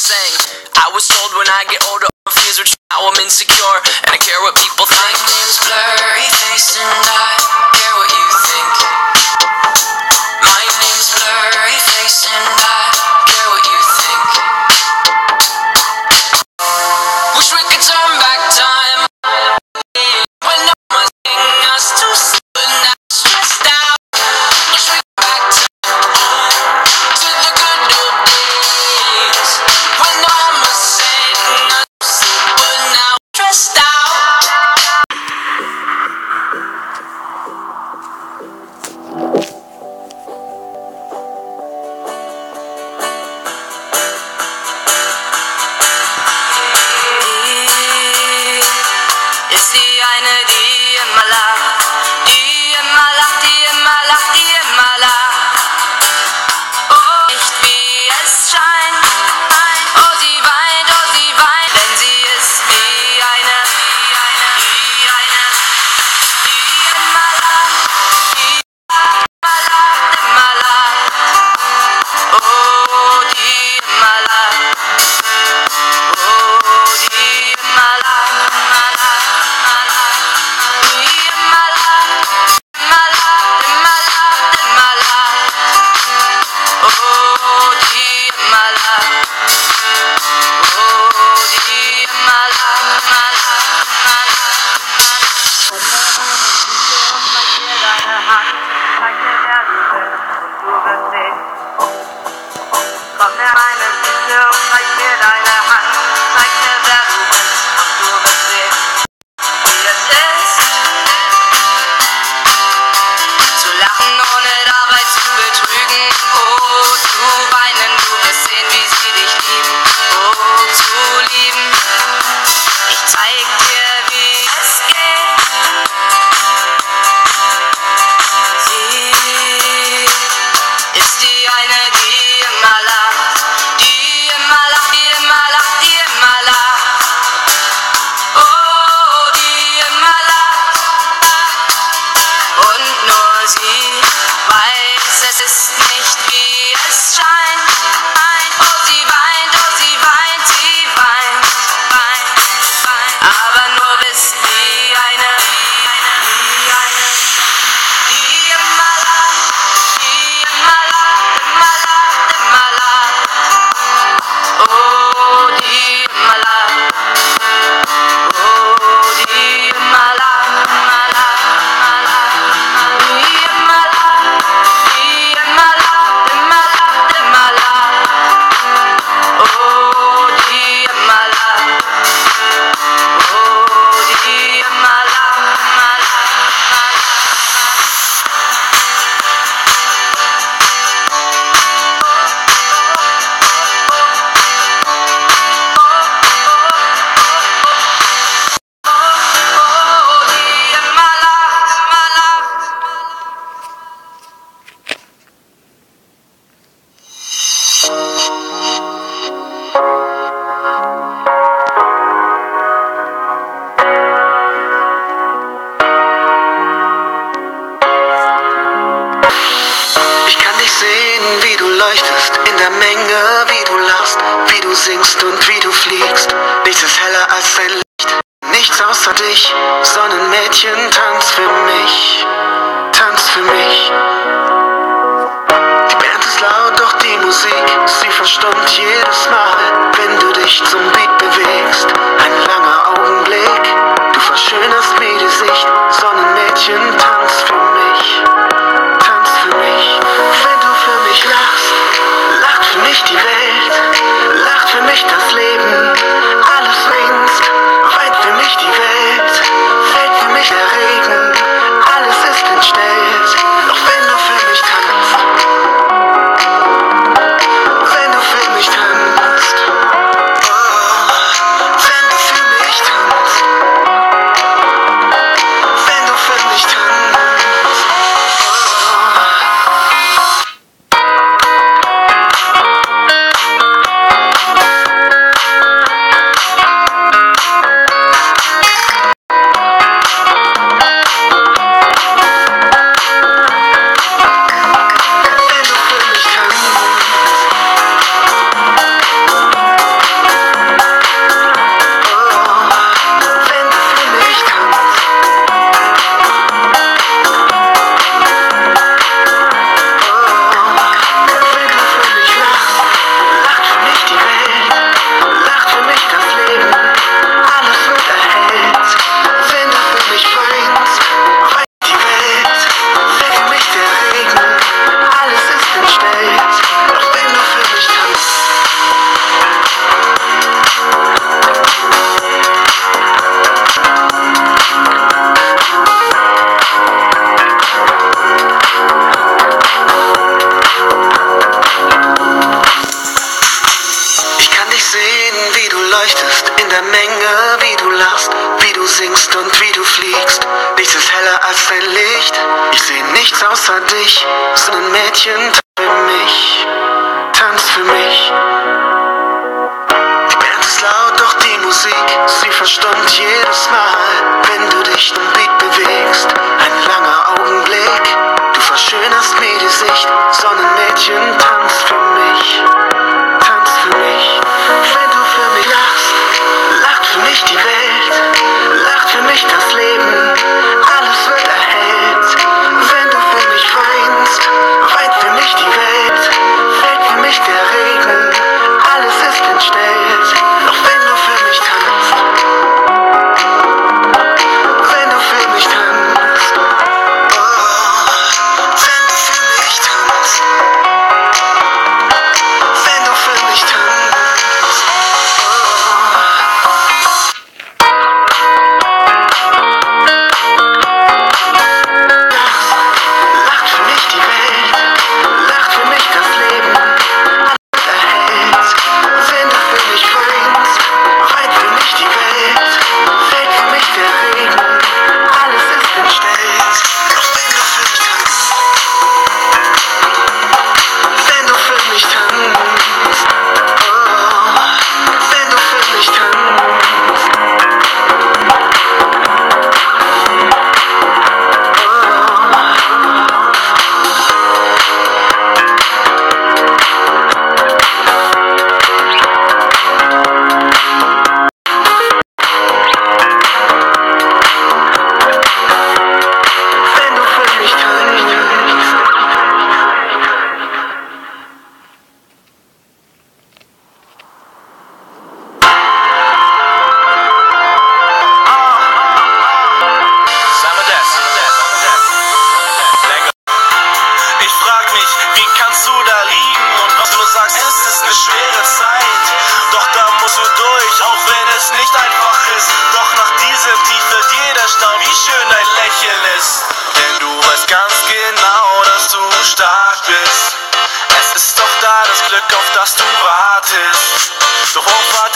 saying, I was told when I get older, I'm confused, which now I'm insecure, and I care what people think. My name's Blurry Face and I care what you think. My name's Blurry Face and I care what you think. Wish we could turn back time when no one's seeing us too soon, not stressed out. Wish we could back time to the good old days when no one was saying us too soon, now stressed out. Ist die eine, die immer lacht, die immer lacht, die immer lacht, die immer lacht. Oh, nicht wie es scheint, oh sie weint, denn sie ist die eine, die immer lacht, die immer lacht, oh die immer lacht, oh die immer lacht, immer lacht. Komm her, meine Süße, und zeig mir deine Hand. Zeig mir, wer du bist, und du wirst sehen, wie es ist, zu lachen, ohne dabei zu betrügen. Oh, zu weinen, du wirst sehen, wie sie dich lieben. Oh, zu lieben, ich zeig dir, wie es geht. Sie ist die eine, die immer lacht, die immer lacht, die immer lacht, die immer lacht. Oh, die immer lacht. Und nur sie weiß, es ist nicht wie es scheint. Oh, sie weint, sie weint, aber nur bis die eine, die immer lacht, die immer lacht, immer lacht, immer lacht. Oh, die immer lacht, oh, die immer lacht, immer lacht, immer lacht. Die immer lacht, die immer lacht, immer lacht, immer lacht. Oh, die immer lacht, oh, die immer lacht, immer lacht, immer lacht. Ich kann dich sehen, wie du leuchtest, in der Menge, wie du lachst, wie du singst und wie du fliegst. Nichts ist heller als dein Licht, nichts außer dich. Sonnenmädchen, tanz für mich, tanz für mich. Die Band ist laut, doch die Musik, sie verstummt jedes Mal, wenn du dich zum Beat bewegst. Ein langer Augenblick, du verschönerst mir die Sicht. Sonnenmädchen, tanz für mich, tanz für mich. Wenn du für mich lachst, lacht für mich die Welt, lacht für mich das Leben. Alles winkt, weint für mich die Welt, fällt für mich der Regen. Alles ist entstellt, doch wenn du für mich tanzt, wenn du für mich tanzt, oh, wenn du für mich tanzt, wenn du für mich tanzt, oh. in der Menge, wie du lachst, wie du singst und wie du fliegst. Nichts ist heller als dein Licht. Ich seh nichts außer dich. So ein Mädchen, tanz für mich, tanz für mich. Die Band ist laut, doch die Musik, sie verstummt jedes Mal, wenn du dich im Beat bewegst. Ein langer Augenblick, du verschönerst mir die Sicht. Sonnenmädchen, tanz für mich, tanz für mich. Wenn du für mich lachst, lacht für mich die Welt, lacht für mich das Leben, alles wird erhellt. Wenn du für mich weinst, weint für mich die Welt, fällt für mich der Regen, alles ist entstellt. Doch wenn du für mich tanzt, wenn du für mich tanzt, oh, wenn du für mich tanzt, wenn du für mich tanzt, lacht für mich die Welt, lacht für mich das Leben, alles erhellt. Wenn du für mich weinst, weint für mich die Welt, fällt für mich der Regen, alles ist entstellt. Doch wenn du für mich tanzt, wenn du für mich tanzt, oh, wenn du für mich tanzt, wenn du für mich tanzt. Ich frag mich, wie kannst du da liegen und was du nur sagst, es ist eine schwere Zeit. Doch da musst du durch, auch wenn es nicht einfach ist. Doch nach diesem Tief wird jeder staunen, wie schön dein Lächeln ist. Denn du weißt ganz genau, dass du stark bist. Es ist doch da das Glück, auf das du wartest. Doch worauf wartest